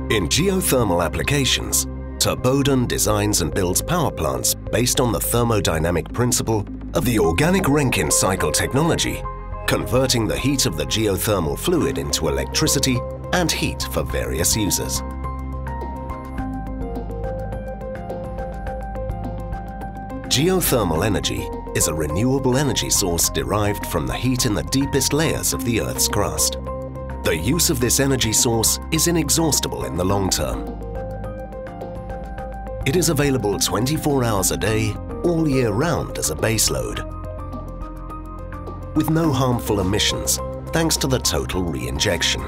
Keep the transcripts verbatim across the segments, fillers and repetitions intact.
In geothermal applications, Turboden designs and builds power plants based on the thermodynamic principle of the Organic Rankine Cycle technology, converting the heat of the geothermal fluid into electricity and heat for various uses. Geothermal energy is a renewable energy source derived from the heat in the deepest layers of the Earth's crust. The use of this energy source is inexhaustible in the long term. It is available twenty-four hours a day, all year round as a baseload, with no harmful emissions thanks to the total re-injection.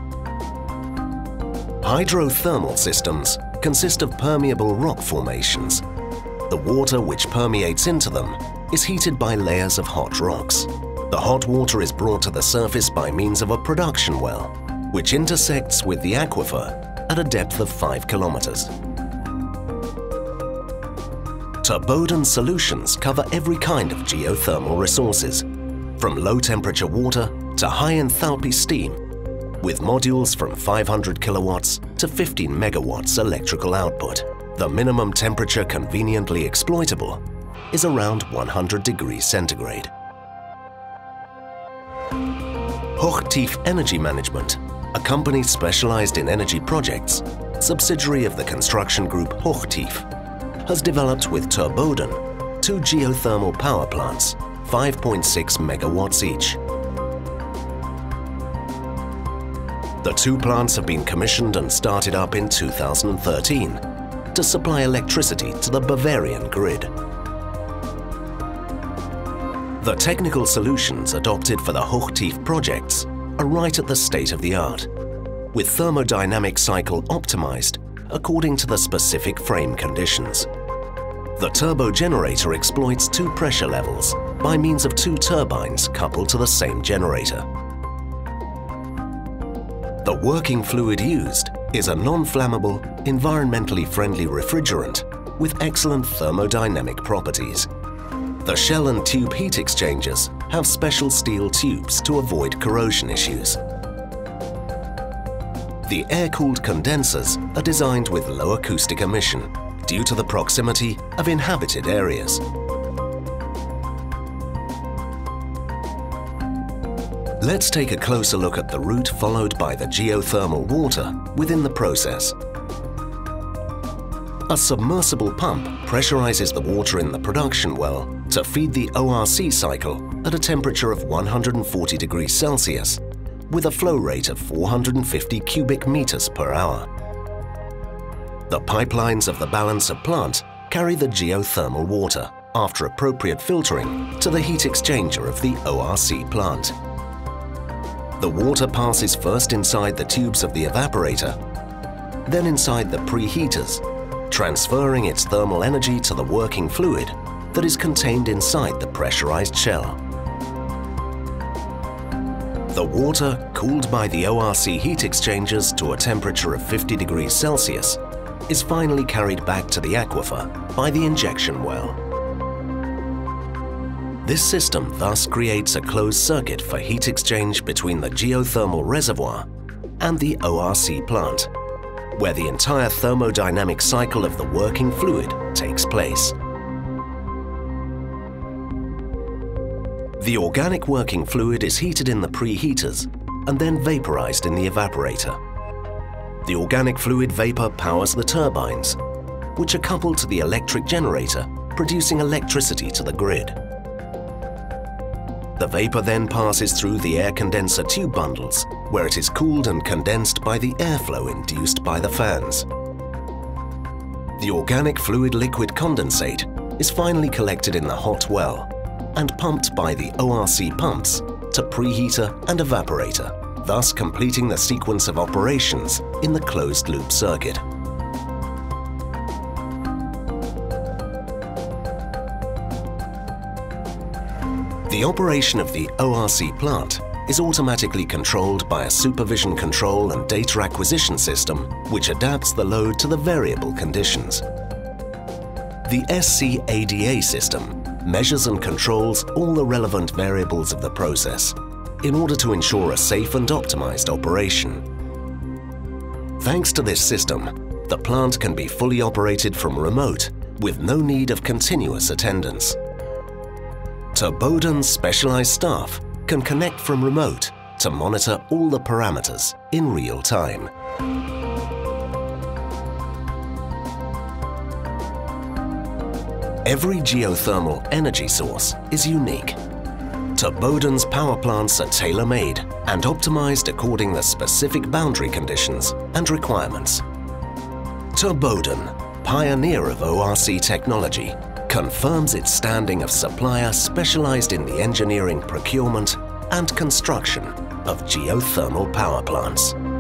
Hydrothermal systems consist of permeable rock formations. The water which permeates into them is heated by layers of hot rocks. The hot water is brought to the surface by means of a production well, which intersects with the aquifer at a depth of five kilometers. Turboden solutions cover every kind of geothermal resources, from low-temperature water to high-enthalpy steam, with modules from five hundred kilowatts to fifteen megawatts electrical output. The minimum temperature conveniently exploitable is around one hundred degrees centigrade. Hochtief Energy Management, a company specialized in energy projects, subsidiary of the construction group Hochtief, has developed with Turboden two geothermal power plants, five point six megawatts each. The two plants have been commissioned and started up in two thousand thirteen to supply electricity to the Bavarian grid. The technical solutions adopted for the Hochtief projects are right at the state of the art, with thermodynamic cycle optimized according to the specific frame conditions. The turbo generator exploits two pressure levels by means of two turbines coupled to the same generator. The working fluid used is a non-flammable, environmentally friendly refrigerant with excellent thermodynamic properties. The shell and tube heat exchangers have special steel tubes to avoid corrosion issues. The air-cooled condensers are designed with low acoustic emission due to the proximity of inhabited areas. Let's take a closer look at the route followed by the geothermal water within the process. A submersible pump pressurizes the water in the production well to feed the O R C cycle at a temperature of one hundred forty degrees Celsius with a flow rate of four hundred fifty cubic meters per hour. The pipelines of the balancer plant carry the geothermal water, after appropriate filtering, to the heat exchanger of the O R C plant. The water passes first inside the tubes of the evaporator, then inside the preheaters, transferring its thermal energy to the working fluid that is contained inside the pressurized shell. The water, cooled by the O R C heat exchangers to a temperature of fifty degrees Celsius, is finally carried back to the aquifer by the injection well. This system thus creates a closed circuit for heat exchange between the geothermal reservoir and the O R C plant, where the entire thermodynamic cycle of the working fluid takes place. The organic working fluid is heated in the preheaters and then vaporized in the evaporator. The organic fluid vapor powers the turbines, which are coupled to the electric generator, producing electricity to the grid. The vapor then passes through the air condenser tube bundles, where it is cooled and condensed by the airflow induced by the fans. The organic fluid liquid condensate is finally collected in the hot well and pumped by the O R C pumps to preheater and evaporator, thus completing the sequence of operations in the closed-loop circuit. The operation of the O R C plant is automatically controlled by a supervision control and data acquisition system which adapts the load to the variable conditions. The S C A D A system measures and controls all the relevant variables of the process in order to ensure a safe and optimized operation. Thanks to this system, the plant can be fully operated from remote with no need of continuous attendance. Turboden's specialized staff can connect from remote to monitor all the parameters in real time. Every geothermal energy source is unique. Turboden's power plants are tailor-made and optimized according to specific boundary conditions and requirements. Turboden, pioneer of O R C technology, confirms its standing of supplier specialized in the engineering, procurement and construction of geothermal power plants.